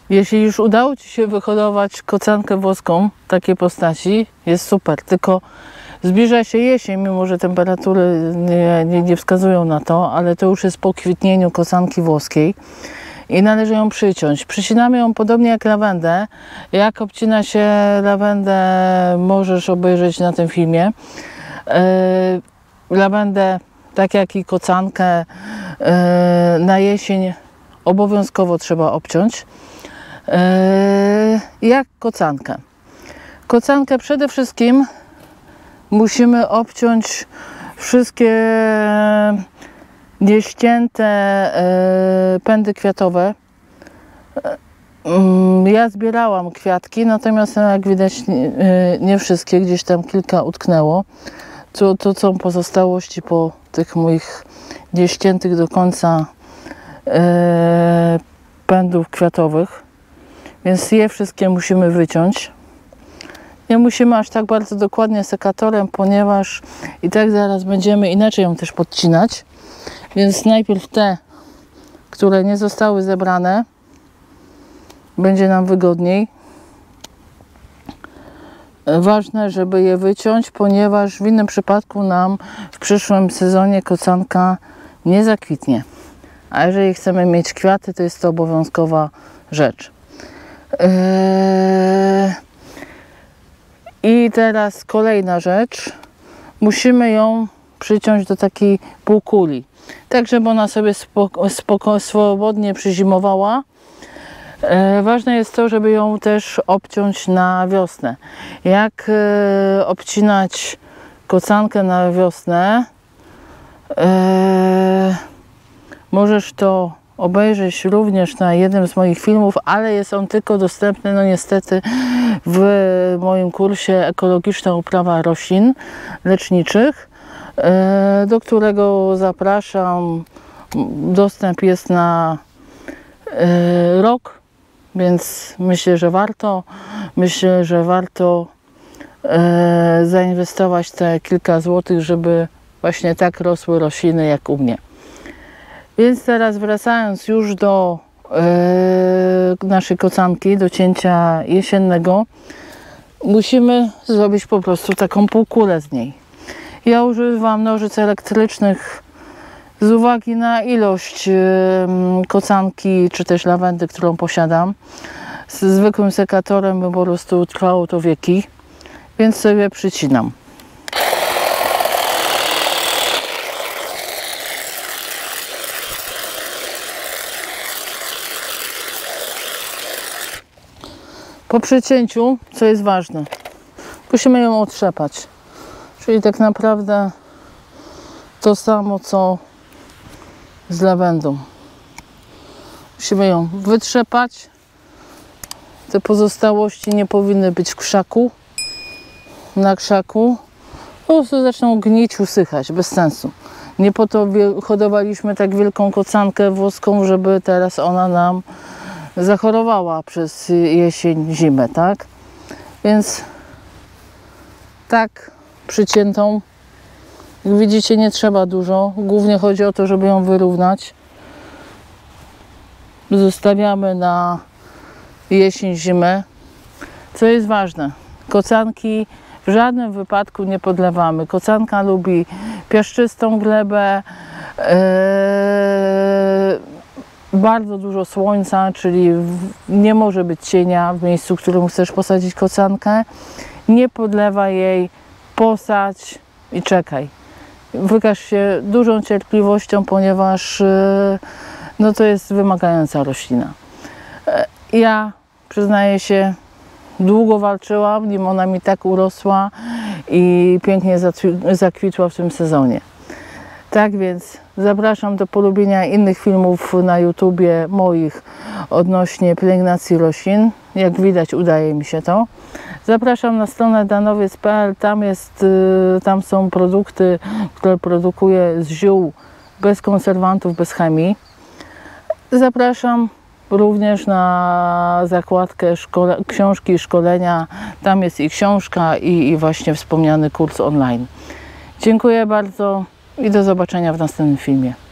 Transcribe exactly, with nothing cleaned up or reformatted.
Jeśli już udało Ci się wyhodować kocankę włoską takiej postaci, jest super, tylko zbliża się jesień, mimo że temperatury nie, nie, nie wskazują na to, ale to już jest po kwitnieniu kocanki włoskiej i należy ją przyciąć. Przycinamy ją podobnie jak lawendę. Jak obcina się lawendę, możesz obejrzeć na tym filmie. Yy, lawendę, tak jak i kocankę, yy, na jesień obowiązkowo trzeba obciąć. Yy, jak kocankę. Kocankę przede wszystkim musimy obciąć wszystkie nieścięte yy, pędy kwiatowe. Yy, ja zbierałam kwiatki, natomiast jak widać nie, yy, nie wszystkie, gdzieś tam kilka utknęło. To, to są pozostałości po tych moich nieściętych do końca yy, pędów kwiatowych. Więc je wszystkie musimy wyciąć. Nie musimy aż tak bardzo dokładnie sekatorem, ponieważ i tak zaraz będziemy inaczej ją też podcinać. Więc najpierw te, które nie zostały zebrane, będzie nam wygodniej. Ważne, żeby je wyciąć, ponieważ w innym przypadku nam w przyszłym sezonie kocanka nie zakwitnie. A jeżeli chcemy mieć kwiaty, to jest to obowiązkowa rzecz. Yy... I teraz kolejna rzecz. Musimy ją przyciąć do takiej półkuli, tak żeby ona sobie spoko, spoko, swobodnie przyzimowała. E, ważne jest to, żeby ją też obciąć na wiosnę. Jak e, obcinać kocankę na wiosnę? E, możesz to obejrzeć również na jednym z moich filmów, ale jest on tylko dostępny, no niestety, w moim kursie Ekologiczna uprawa roślin leczniczych, do którego zapraszam. Dostęp jest na rok, więc myślę, że warto. Myślę, że warto zainwestować te kilka złotych, żeby właśnie tak rosły rośliny jak u mnie. Więc teraz wracając już do yy, naszej kocanki, do cięcia jesiennego, musimy zrobić po prostu taką półkulę z niej. Ja używam nożyc elektrycznych z uwagi na ilość yy, kocanki czy też lawendy, którą posiadam. Z zwykłym sekatorem by po prostu trwało to wieki, więc sobie przycinam. Po przycięciu, co jest ważne, musimy ją otrzepać. Czyli tak naprawdę to samo, co z lawendą. Musimy ją wytrzepać. Te pozostałości nie powinny być w krzaku, na krzaku. Po prostu zaczną gnić, usychać, bez sensu. Nie po to hodowaliśmy tak wielką kocankę włoską, żeby teraz ona nam zachorowała przez jesień, zimę, tak? Więc tak przyciętą, jak widzicie, nie trzeba dużo. Głównie chodzi o to, żeby ją wyrównać. Zostawiamy na jesień, zimę. Co jest ważne, kocanki w żadnym wypadku nie podlewamy. Kocanka lubi piaszczystą glebę, yy, bardzo dużo słońca, czyli nie może być cienia w miejscu, w którym chcesz posadzić kocankę. Nie podlewaj jej, posadź i czekaj. Wykaż się dużą cierpliwością, ponieważ no, to jest wymagająca roślina. Ja, przyznaję się, długo walczyłam, nim ona mi tak urosła i pięknie zakwitła w tym sezonie. Tak więc zapraszam do polubienia innych filmów na YouTubie moich odnośnie pielęgnacji roślin. Jak widać, udaje mi się to. Zapraszam na stronę danowiec kropka p l. Tam, jest, tam są produkty, które produkuję z ziół, bez konserwantów, bez chemii. Zapraszam również na zakładkę szkole, książki i szkolenia. Tam jest i książka, i, i właśnie wspomniany kurs online. Dziękuję bardzo i do zobaczenia w następnym filmie.